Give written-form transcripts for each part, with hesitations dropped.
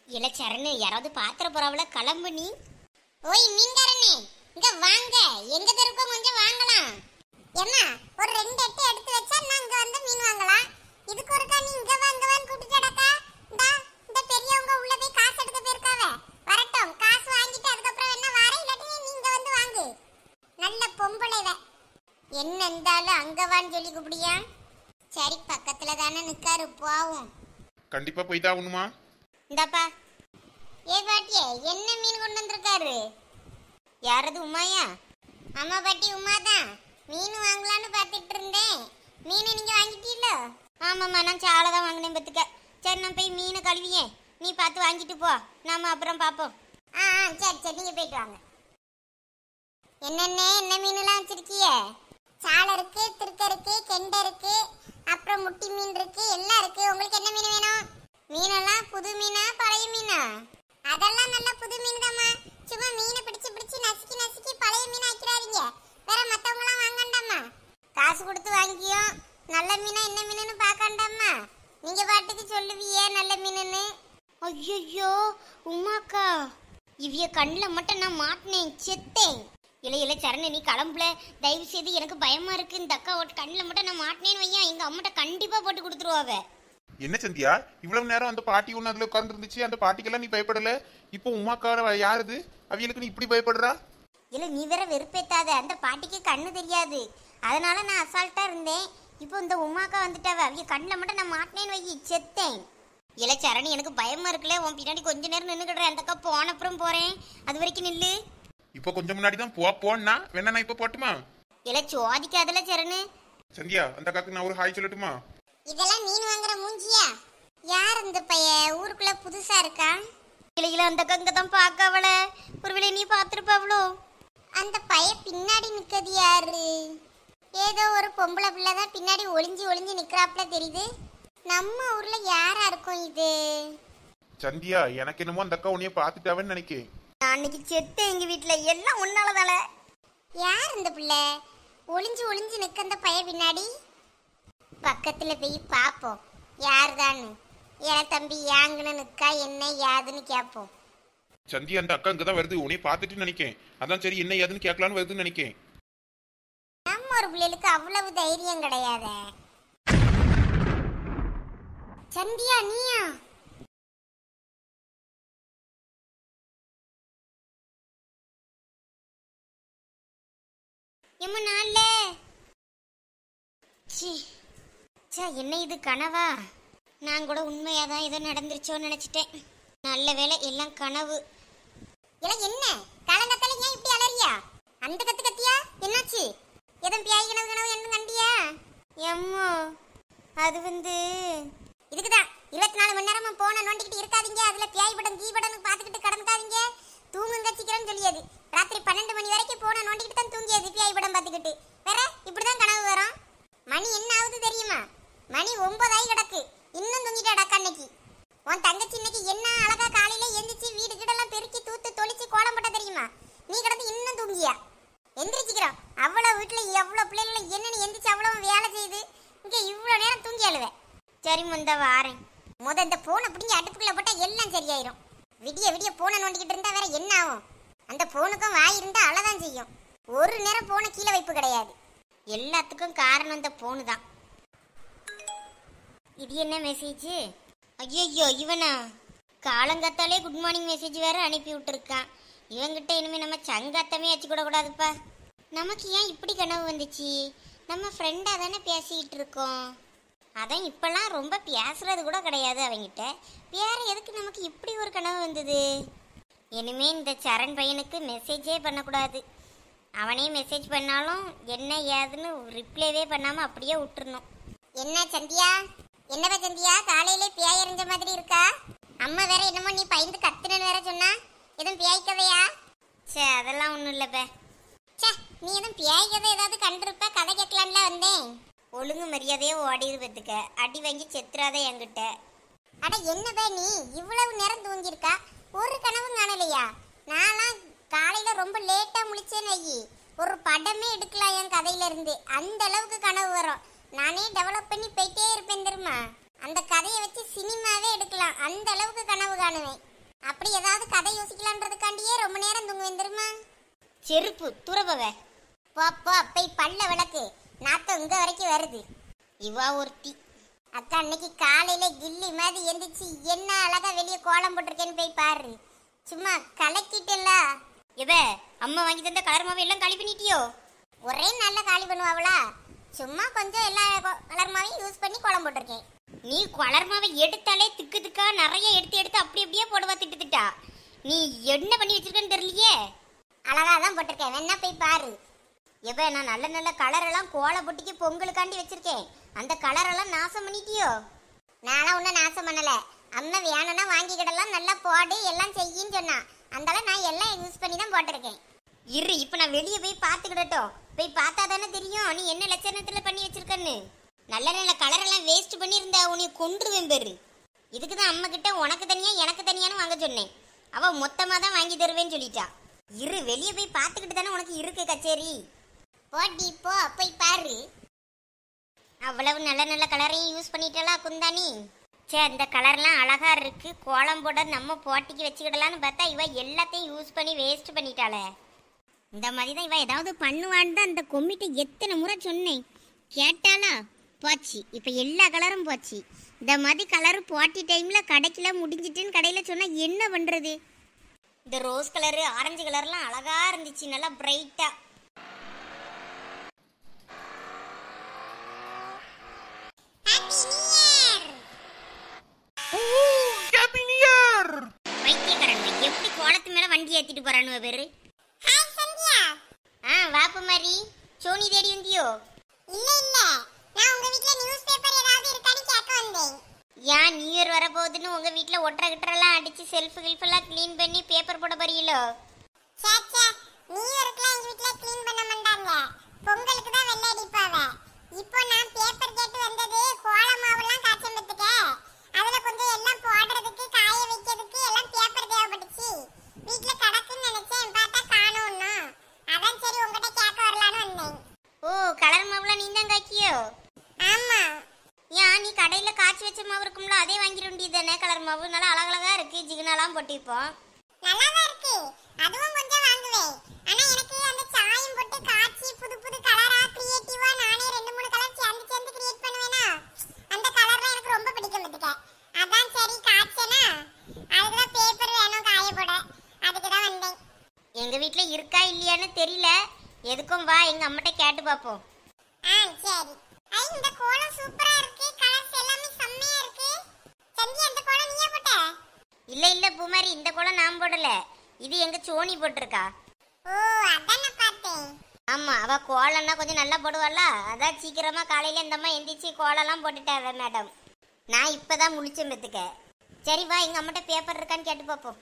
இல்ல சரணு, யாராவது பாத்திர போறாவள, கிளம்பு நீ. ஓய் மீன்காரனே, இங்க வாங்க, எங்க தெருக்கும் கொஞ்சம் வாங்கலாம். ஏன்னா ஒரு 2 எட்டு எடுத்து வச்சா நான் இங்க வந்து மீன் வாங்கலாம். இதுக்கு ஒருக்கா நீ இங்க வாங்கவான்னு கூப்பிட்டுடக்கா. இந்த பெரியவங்க உள்ள போய் காசு எடுக்க போயிருக்காவ. வரட்டும், காசு வாங்கிட்டு அதுக்கப்புறம் என்ன வாரே, இல்லாட்டி நீ இங்க வந்து வாங்கு. நல்ல பொம்பளைவ. என்ன இருந்தாலும் அங்க வான்னு சொல்லி கூப்பிடியா? சரி, பக்கத்துல தானே நிக்காரு, போவோம். கண்டிப்பா போய்தான் ஆகணுமா? இந்தாப்பா. ஏ பாட்டியே, என்ன மீன் கொண்டு வந்திருக்காரு? யாரது, உமாயா? ஆமா பாட்டி, உமாதான். மீன் வாங்கலான்னு பார்த்துட்டு இருந்தேன். மீனை நீங்க வாங்கிட்டீங்களோ? ஆமாம்மா, நான் சாலை தான் வாங்கினேன் பத்துக்க. சரி, நான் போய் மீனை கழுவியேன், நீ பார்த்து வாங்கிட்டு போ, நாம அப்புறம் பார்ப்போம். சரி சரி, நீங்க போயிட்டு வாங்க. என்னென்ன என்ன மீனெல்லாம் வச்சிருக்கிய? சாலை இருக்கு, திருக்க இருக்கு, கெண்டை இருக்கு, அப்புறம் முட்டி மீன் இருக்கு, எல்லாம் இருக்கு. உங்களுக்கு என்ன மீன் வேணும்? மீனெல்லாம் புது மீனா பழைய மீனா? அதெல்லாம் நல்ல புது மீன் தாம்மா. சும்மா மீனை பிடிச்சு பிடிச்சு நசுக்கி நசுக்கி பழைய மீன் ஆக்கிறாதீங்க. வேற மத்தவங்களாம் வாங்கண்டாமா. காசு கொடுத்து வாங்கியோ நல்ல மீனா என்ன மீனுன்னு பார்க்கண்டாமா. நீங்க பாட்டுக்கு சொல்லுவியே நல்ல மீனுன்னு. ஐயோ உமாக்கா, இவ்விய கண்ணில் மட்டும் நான் மாட்டினேன், செத்தேன். இல்ல சரண, நீ கிளம்புல, தயவு செய்து, எனக்கு பயமா இருக்கு. இந்த அக்கா கண்ணில் மட்டும் நான் மாட்டினேன்னு வையா, எங்க அம்மாட்ட கண்டிப்பா போட்டு கொடுத்துருவாவ. என்ன சந்தியா, இவ்வளவு நேரம் அந்த பாட்டி ஒண்ணு அதுல உட்கார்ந்து இருந்துச்சு, அந்த பாட்டிக்கெல்லாம் நீ பயப்படல. இப்போ உமாக்கார யாருது, அவியலுக்கு நீ இப்படி பயப்படுறா? இல்ல நீ வேற வெறுப்பேத்தாத, அந்த பாட்டிக்கு கண்ணு தெரியாது, அதனால நான் அசால்ட்டா இருந்தேன். இப்போ இந்த உமாக்கா வந்துட்டாவ, அவிய கண்ணில் மட்டும் நான் மாட்டினேன்னு வை, செத்தேன். இல்ல சரணி, எனக்கு பயமா இருக்குல்ல, உன் பின்னாடி கொஞ்ச நேரம் நின்னுக்கிடுறேன், அந்த அக்கா போன அப்புறம் போறேன், அது வரைக்கும் நில்லு. இப்போ கொஞ்சம் முன்னாடி தான் போன்னா வேணா, நான் இப்போ போட்டுமா? இல்ல சோதிக்காதல சரணு. சந்தியா, அந்த அக்காக்கு நான் ஒரு ஹாய் சொல்லட்டுமா? இதெல்லாம் மீன் வாங்குற மூஞ்சியா? யார் இந்த பைய, ஊருக்குள்ள புதுசா இருக்கா? இல்ல அந்த அக்கா தான் பார்க்க அவள, ஒருவேளை நீ பார்த்துருப்பாவளோ? அந்த பைய பின்னாடி நிக்கிறது யாரு? ஏதோ ஒரு பொம்பளை பிள்ளை தான் பின்னாடி ஒளிஞ்சு ஒளிஞ்சு நிக்கிறாப்ல தெரியுது. நம்ம ஊர்ல யாரா இருக்கும் இது? சந்தியா, எனக்கு என்னமோ அந்த அக்கா உன்னைய பாத்துட்டாவன்னு நினைக்கேன். நான் அன்னைக்கு செத்தேன் எங்க வீட்டுல, எல்லாம் உன்னாலதால. யார் இந்த பிள்ளை ஒளிஞ்சு ஒளிஞ்சு நிக்க அந்த பைய பின்னாடி? பக்கத்துல போய் பாப்போம் யாருதான்னு. ஏன் தம்பி யாங்கன்னு நிக்கா, என்ன யாதுன்னு கேப்போம். சந்தியா, அந்த அக்கா இங்கதான் வருது, உன்னைய பாத்துட்டு நினைக்கேன். அதான் சரி, என்ன ஏதுன்னு கேட்கலான்னு வருதுன்னு நினைக்கேன். நம்ம ஒரு பிள்ளைகளுக்கு அவ்வளவு தைரியம் கிடையாத. சந்தியா, நீயா? எம்ம நாள்ல என்ன இது கனவா? நான் கூட உண்மையாதான் ஏதோ நடந்துருச்சோன்னு நினைச்சிட்டேன். நல்ல வேளை எல்லாம் கனவு. என்ன காலங்கத்தால ஏன் இப்படி அலறியா? அந்த கத்து கத்தியா? என்னாச்சு? எதுவும் பியாய் கனவு கனவு என்ன கண்டியா? எம்மோ, அது இதுக்குதான் 24 மணி நேரமா போன நோண்டிக்கிட்டு இருக்காதீங்க, அதுல பியாய் படம் கீ படம் பார்த்துக்கிட்டு கடந்துக்காதீங்க, தூங்குங்க சீக்கிரம் சொல்லியது. ராத்திரி 12 மணி வரைக்கும் போன நோண்டிக்கிட்டு தான் தூங்கியது, பியாய் படம் பார்த்துக்கிட்டு. வேற இப்படிதான் கனவு வரும். மணி என்ன ஆகுது தெரியுமா? மணி 9 ஆகி கிடக்கு, இன்னும் தூங்கிட்டாடா கண்ணைக்கு. உன் தங்கச்சி இன்னைக்கு என்ன அழகா காலையில எந்திரிச்சு வீடு கிடலாம் பெருக்கி தூத்து தொளிச்சு கோலம் போட்ட தெரியுமா? நீ கிடந்து இன்னும் தூங்கியா? எந்திரிச்சுக்கிறோம். அவ்வளவு வீட்டுல எவ்வளவு பிள்ளைகளை என்னன்னு எந்திரிச்சு அவ்வளவு வேலை செய்யுது, இங்க இவ்வளவு நேரம் தூங்கி அழுவேன். சரி முந்த வாரேன். இந்த போனை பிடிங்கி அடுப்புக்குள்ள போட்டா எல்லாம் சரியாயிரும். விடிய விடிய போனை நோண்டிக்கிட்டு இருந்தா வேற என்ன ஆகும்? அந்த போனுக்கும் வாய் இருந்தா அழதான் செய்யும். ஒரு நேரம் போனை கீழே வைப்பு கிடையாது. எல்லாத்துக்கும் காரணம் இந்த போனு தான். இது என்ன மெசேஜ்? ஐயோ, இவனா காலங்காத்தாலே குட் மார்னிங் மெசேஜ் வேற அனுப்பி விட்டுருக்கான். இவங்கிட்ட இனிமே நம்ம சங்காத்தமே வச்சு கூட கூடாதுப்பா. நமக்கு ஏன் இப்படி கனவு வந்துச்சு? நம்ம ஃப்ரெண்டா தானே பேசிக்கிட்டு இருக்கோம். அதான் இப்பெல்லாம் ரொம்ப பேசுறது கூட கிடையாது அவங்கிட்ட. வேற எதுக்கு நமக்கு இப்படி ஒரு கனவு வந்தது? இனிமே இந்த சரண் பையனுக்கு மெசேஜே பண்ணக்கூடாது. அவனே மெசேஜ் பண்ணாலும் என்ன ஏதுன்னு ரிப்ளைவே பண்ணாம அப்படியே விட்டுறணும். என்ன சந்தியா, என்னவா சந்தியா, காலையிலே பியாய் எறிஞ்ச மாதிரி இருக்கா? அம்மா வேற என்னமோ நீ பயந்து கத்துனன்னு வேற சொன்னா, எதுவும் பியாய் கதையா? அதெல்லாம் ஒண்ணும் இல்லப்ப. நீ எதுவும் பியாய் கதை ஏதாவது கண்டிருப்ப, கதை கேட்கலான்ல வந்தேன். ஒழுங்கு மரியாதையே ஓடிது பத்துக்க, அடி வாங்கி செத்துறாத என்கிட்ட. அட என்னப்ப நீ இவ்வளவு நேரம் தூங்கியிருக்கா, ஒரு கனவும் காணலையா? நான்லாம் காலையில ரொம்ப லேட்டா முழிச்சேன்னு ஐயி, ஒரு படமே எடுக்கலாம் என் கதையில இருந்து, அந்த அளவுக்கு கனவு வரும். நானே டெவலப் பண்ணி போயிட்டே இருப்பேன் தெரியுமா? அந்த கதையை வச்சு சினிமாவே எடுக்கலாம், அந்த அளவுக்கு கனவு காணுவேன். அப்படி ஏதாவது கதை யோசிக்கலான்றதுக்காண்டியே ரொம்ப நேரம் தூங்குவேன் தெரியுமா? செருப்பு துறவவ போ போய் பல்ல விளக்கு. நாத்தம் இங்க வரைக்கும் வருது. இவா ஒருத்தி அக்கா அன்னைக்கு காலையில கில்லி மாதிரி எந்திரிச்சு என்ன அழகா வெளியே கோலம் போட்டிருக்கேன்னு போய் பாரு. சும்மா கலக்கிட்டல. இவ அம்மா வாங்கி தந்த கலர் மாவு எல்லாம் காலி பண்ணிட்டியோ? ஒரே நல்ல காலி பண்ணுவாங்களா? சும்மா கொஞ்சம் எல்லா கலர் மாவையும் யூஸ் பண்ணி கோலம் போட்டிருக்கேன். நீ கலர் மாவை எடுத்தாலே திக்கு திக்கா நிறைய எடுத்து அப்படியே போடுவா திட்டா. நீ என்ன பண்ணி வச்சிருக்கன்னு தெரியலையே. அழகா தான் போட்டிருக்கேன், வேணா போய் பாரு. எவ நான் நல்ல நல்ல கலர் எல்லாம் கோல பொட்டிக்கு பொங்கலுக்காண்டி வச்சிருக்கேன். அந்த கலர் எல்லாம் நாசம் பண்ணிட்டியோ? நானும் ஒன்னும் நாசம் பண்ணல. அம்மா வேணும்னா வாங்கிக்கிடலாம், நல்லா போடு எல்லாம் செய்யின்னு சொன்னா. அந்தால நான் எல்லாம் யூஸ் பண்ணி தான் போட்டிருக்கேன். இரு இப்ப நான் வெளியே போய் பார்த்துக்கிடட்டும். போய் பார்த்தா தானே தெரியும் நீ என்ன லட்சணத்துல பண்ணி வச்சிருக்கன்னு. நல்ல நல்ல கலர் எல்லாம் வேஸ்ட் பண்ணி இருந்தா உன்னை கொன்றுவேன் பேரு. இதுக்கு தான் அம்மா கிட்ட உனக்கு தனியா எனக்கு தனியான்னு வாங்க சொன்னேன். அவ மொத்தமா தான் வாங்கி தருவேன்னு சொல்லிட்டா. இரு வெளியே போய் பார்த்துக்கிட்டு தானே உனக்கு இருக்கு கச்சேரி. போட்டி போ போய் பாரு. அவ்வளவு நல்ல நல்ல கலரையும் யூஸ் பண்ணிட்டலா குந்தானி. சே இந்த கலர்லாம் அழகா இருக்கு, கோலம் போட நம்ம போட்டிக்கு வச்சுக்கிடலான்னு பார்த்தா இவ எல்லாத்தையும் யூஸ் பண்ணி வேஸ்ட் பண்ணிட்டாளே. இந்த மாதிரி தான் இவ ஏதாவது பண்ணுவான்னு தான் அந்த கொம்மிட்ட எத்தனை முறை சொன்னேன். கேட்டாளா? போச்சு. இப்போ எல்லா கலரும் போச்சு. இந்த மாதிரி கலரு போட்டி டைம்ல கடைக்கில முடிஞ்சிட்டுன்னு கடையில சொன்னா என்ன பண்றது? இந்த ரோஸ் கலரு ஆரஞ்சு கலர்லாம் அழகா இருந்துச்சு, நல்லா பிரைட்டா. எப்படி கோலத்து மேல வண்டி ஏத்திட்டு போறானு பேரு? வாப்பு மாதிரி சோனி தேடி வந்தியோ? இல்ல இல்ல, நான் உங்க வீட்ல நியூஸ் பேப்பர் ஏதாவது இருக்கான்னு கேட்க வந்தேன். ஏன் நியூ இயர் வர போகுதுன்னு உங்க வீட்ல ஒட்டற கிட்டறலாம் அடிச்சு செல்ஃப் எல்லாம் க்ளீன் பண்ணி பேப்பர் போட போறீங்களோ? சேச்சே, நியூ இயர்க்குலாம் எங்க வீட்ல க்ளீன் பண்ண மாட்டாங்க. பொங்கலுக்கு தான் வெள்ளை அடிப்பாங்க. இப்போ நான் பேப்பர் கேட்டு வந்தது கோல மாவுலாம் காய்ச்சம் பத்துக்க. அதுல கொஞ்சம் எல்லாம் போடுறதுக்கு காய வைக்கிறதுக்கு எல்லாம் பேப்பர் தேவைப்பட்டுச்சு. வீட்ல கடக்குன்னு நினைச்சேன், பார்த்தா காணோம்னா. அதான் சரி உங்ககிட்ட கேட்க வரலான்னு வந்தேன். ஓ கலர் மாவுலாம் நீ தான் காய்க்கியோ? ஆமா. ஏன் நீ கடையில காய்ச்சி வச்ச மாவு இருக்கும்ல அதே வாங்கிட வேண்டியதானே? கலர் மாவு நல்லா அழகழகா இருக்கு, ஜிகனாலாம் போட்டிருப்போம். நல்லாதான் இருக்கு, அதுவும் கொஞ்சம் வாங்குவேன். ஆனா எனக்கு அந்த சாயம் போட்டு காய்ச்சி புது புது கலரா கிரியேட்டிவா நானே 2-3 கலர் சேர்ந்து கிரியேட் பண்ணுவேனா, அந்த கலர்லாம் எனக்கு ரொம்ப பிடிக்கும் பத்துக்க. அதான் சரி காய்ச்சேனா, அதுக்குதான் பேப்பர் வேணும் காய போட, அதுக்கு தான் வந்தேன். எங்க வீட்ல இருக்கா இல்லையான்னு தெரியல, எதுக்கும் வா எங்க அம்மாட்ட கேட்டு பாப்போம். சரி. இந்த கோலம் சூப்பரா இருக்கு, கலர்ஸ் எல்லாமே செம்மையா இருக்கு. சந்தி அந்த கோலம் நீயே போட்ட? இல்ல இல்ல பூமாரி, இந்த கோலம் நான் போடல, இது எங்க சோனி போட்டிருக்கா. ஓ அதானே பார்த்தேன். ஆமா அவ கோலம்னா கொஞ்சம் நல்லா போடுவாள, அதான் சீக்கிரமா காலையில இந்த அம்மா எந்திரிச்சு கோலம்லாம் போட்டுட்டாவ மேடம். நான் இப்பதான் முழிச்சேன் பத்துக்க. சரி வா எங்க அம்மாட்ட பேப்பர் இருக்கான்னு கேட்டு பாப்போம்.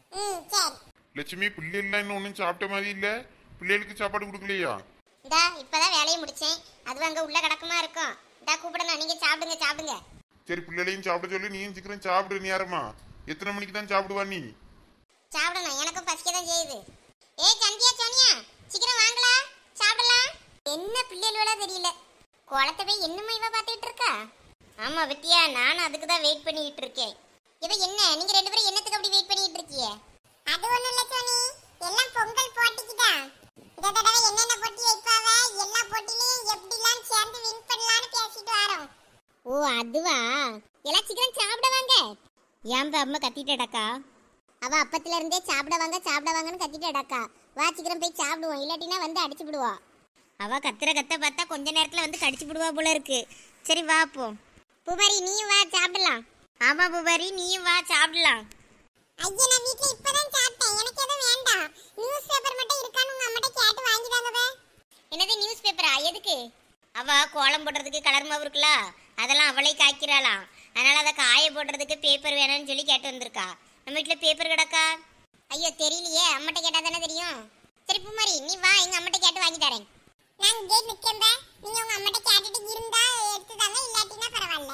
சரி. லட்சுமி பிள்ளைலாம் இன்னும் ஒன்றும் சாப்பிட்ட மாதிரி இல்ல, பிள்ளைகளுக்கு சாப்பாடு கொடுக்கலையா? இந்தா இப்பதான் வேலையை முடிச்சேன், அது அங்க உள்ள கிடக்குமா இருக்கும். இந்தா கூப்பிடணும், நீங்க சாப்பிடுங்க. சரி பிள்ளைகளையும் சாப்பிட சொல்லி நீயும் சீக்கிரம் சாப்பிடு. நேரமா எத்தனை மணிக்கு தான் சாப்பிடுவா நீ? சாப்பிடணும், எனக்கும் பசிக்க தான் செய்யுது. ஏய் சந்தியா சோனியா சீக்கிரம் வாங்களா சாப்பிடலாம். என்ன பிள்ளைகளோட தெரியல, கோலத்தை போய் என்னமா இவ பாத்துக்கிட்டு இருக்கா? ஆமா வித்தியா, நானும் அதுக்கு தான் வெயிட் பண்ணிட்டு இருக்கேன். இவ என்ன நீங்க 2 பேரும் என்னத்துக்கு அப்படி வெயிட் பண்ணிட்டு இருக்கீங்க? அது ஒண்ணும் இல்ல சோனி, எல்லாம் பொங்கல் போட்டிக்கு தான். இந்த தடவை என்னென்ன போட்டி வைப்பாவ, எல்லா போட்டிலயும் எப்படிலாம் சேர்ந்து வின் பண்ணலாம்னு பேசிட்டு வரோம். ஓ அதுவா? எல்லாம் சீக்கிரம் சாப்பிட வாங்க. ஏன் அம்மா கத்திட்டடக்கா? அவ அப்பத்துல இருந்தே சாப்பிட வாங்கன்னு கத்திட்டடக்கா. வா சீக்கிரம் போய் சாப்பிடுவோம், இல்லாட்டினா வந்து அடிச்சு விடுவா. அவ கத்துற கத்த பார்த்தா கொஞ்ச நேரத்துல வந்து கடிச்சு விடுவா போல இருக்கு. சரி வா போ. பூபாரி நீயும் வா சாப்பிடலாம். ஆமா பூபாரி நீயும் வா சாப்பிடலாம். ஐயா நான் வீட்ல இப்பதான் சாப்பிட்டேன், எனக்கு எதுவும் வேண்டாம். நியூஸ் பேப்பர் மட்டும் இருக்கான்னு உங்க அம்மாட்ட கேட்டு வாங்கி தாங்கவே. என்னது நியூஸ் பேப்பரா? எதுக்கு? அவ கோலம் போடுறதுக்கு கலர் மாவு இருக்குல்ல, அதெல்லாம் அவளே காய்க்கிறாளாம். அதனால அதை காய போடுறதுக்கு பேப்பர் வேணும்னு சொல்லி கேட்டு வந்திருக்கா. நம்ம வீட்டுல பேப்பர் கிடக்கா? ஐயோ தெரியலையே, அம்மாட்ட கேட்டா தானே தெரியும். சரி பூமாரி நீ வா, எங்க அம்மாட்ட கேட்டு வாங்கி தரேன். நான் இங்கே நிக்கேன்பா, நீங்க உங்க அம்மாட்ட கேட்டுட்டு இருந்தா எடுத்துதாங்க, இல்லாட்டினா பரவாயில்ல.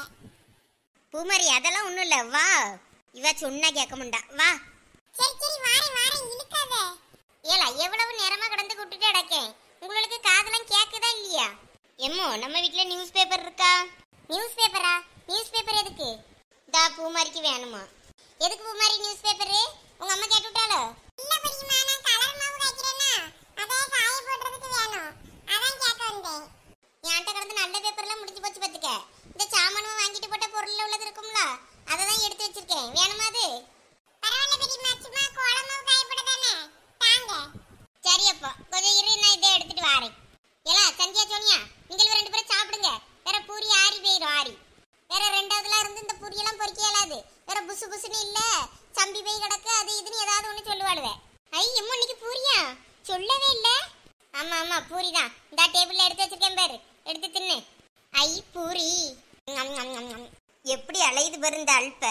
பூமாரி அதெல்லாம் ஒண்ணும் இல்ல, வா. இவ சொன்னா கேட்க மாட்டா, வா. சரி வாரேன் இழுக்காத. ஏலா எவ்வளவு நேரமா கடந்து கூட்டிட்டு அடக்கேன், உங்களுக்கு காதெல்லாம் கேக்குதா இல்லையா? எம்மோ நம்ம வீட்ல நியூஸ் பேப்பர் இருக்கா? நியூஸ் பேப்பரா? நியூஸ் பேப்பர் எதுக்கு? தா பூமாரிக்கு வேணுமா? எதுக்கு பூமாரி நியூஸ் பேப்பர் உங்க அம்மா கேட்டு விட்டாலோ? இல்ல பெரியம்மா, நான் கலர் மாவு காய்க்கிறேன்னா அத காய போடுறதுக்கு வேணும், அதான் கேட்க வந்தேன். என்கிட்ட கடந்து நல்ல பேப்பர்லாம் முடிஞ்சு போச்சு பாத்துக்க. இந்த சாமானும் வாங்கிட்டு போட்ட பொருள்ல உள்ளது இருக்கும்ல, அதை தான் எடுத்து வச்சிருக்கேன். வேணுமா அது? பரவாயில்ல பெரியம்மா, சும்மா கோலம் மாவு காய போட தானே, தாங்க. சரி அப்போ கொஞ்சம் இரு, நான் இதை எடுத்துட்டு வரேன். ஏலா சந்தியா சோனியா, நீங்கள் ரெண்டு பேரும் சாப்பிடுங்க. வேற பூரி ஆறி போயிடும், ஆறி வேற ரெண்டாவதுல இருந்து இந்த பூரியெல்லாம் பொறிக்க இயலாது. வேற புசு புசுன்னு இல்ல, சம்பி போய் கிடக்கு, அது இதுன்னு ஏதாவது ஒண்ணு சொல்லுவாளுவே. ஐ எம்மா, இன்னைக்கு பூரியா? சொல்லவே இல்ல. ஆமா ஆமா பூரி தான், இந்த டேபிள்ல எடுத்து வச்சிருக்கேன் பாரு, எடுத்து தின்னு. ஐ பூரி எப்படி அலையுது பாரு இந்த அல்ப.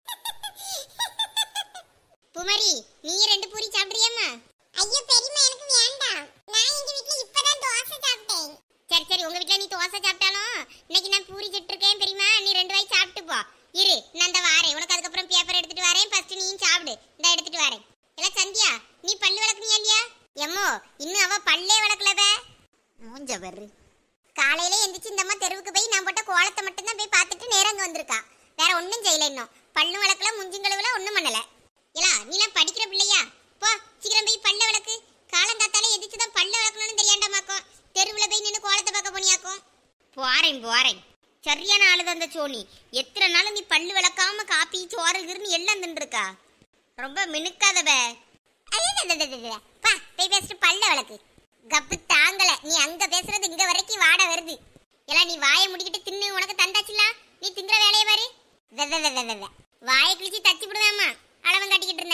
பூமாரி, நீ ரெண்டு பூரி சாப்பிடுறியாமா? ஐயோ பெரியம்மா, எனக்கு வேண்டாம். நான் எங்க வீட்ல இப்பதான் தோசை சாப்பிட்டேன். சரி சரி, உங்க வீட்ல நீ தோசை சாப்பிட்டாலும் இன்னைக்கு நான் பூரி சுட்டுருக்கேன் பெரியம்மா, நீ ரெண்டு வாய் சாப்பிட்டு போ. இரு, நான் இந்த வாரேன். உனக்கு அதுக்கப்புறம் பேப்பர் எடுத்துட்டு வரேன். ஃபர்ஸ்ட் நீயும் சாப்பிடு, இந்த எடுத்துட்டு வரேன். எல்லாம் சந்தியா, நீ பல்லு விளக்குனியா இல்லையா? எம்மோ, இன்னும் அவ பல்லே விளக்கலவ. மூஞ்ச பாரு. காலையில எந்திரிச்சு இந்த அம்மா தெருவுக்கு போய் நான் போட்ட கோலத்தை மட்டும் தான் போய் பார்த்துட்டு நேரங்க வந்திருக்கா. வேற ஒன்றும் செய்யல. இன்னும் பல்லும் விளக்கல, முஞ்சுங்களும் ஒன்றும் பண்ணல. ஏலா நீலாம் படிக்கிற பிள்ளையா? போ சீக்கிரம் போய் பல்ல விளக்கு. காலங்காத்தால எதிர்த்துதான் பல்ல விளக்கணும்னு தெரியாண்டாமாக்கும். தெருவில் போய் நின்று கோலத்தை பார்க்க போனியாக்கும். போறேன் போறேன். சரியான ஆளுதான் அந்த சோனி. எத்தனை நாள் நீ பல்லு விளக்காம காப்பி சோறு கிருன்னு எல்லாம் தின்றுருக்கா. ரொம்ப மினுக்காதவ. பா போய் பேசிட்டு பல்ல விளக்கு. கப்பு தாங்கல, நீ அங்க பேசுறது இங்க வரைக்கும் வாட வருது. எல்லாம் நீ வாயை முடிக்கிட்டு தின்னு, உனக்கு தந்தாச்சுல, நீ திங்குற வேலையை பாரு. வாயை கிழிச்சு தச்சு விடுவேம்மா, அளவன் காட்டிக்கிட்டு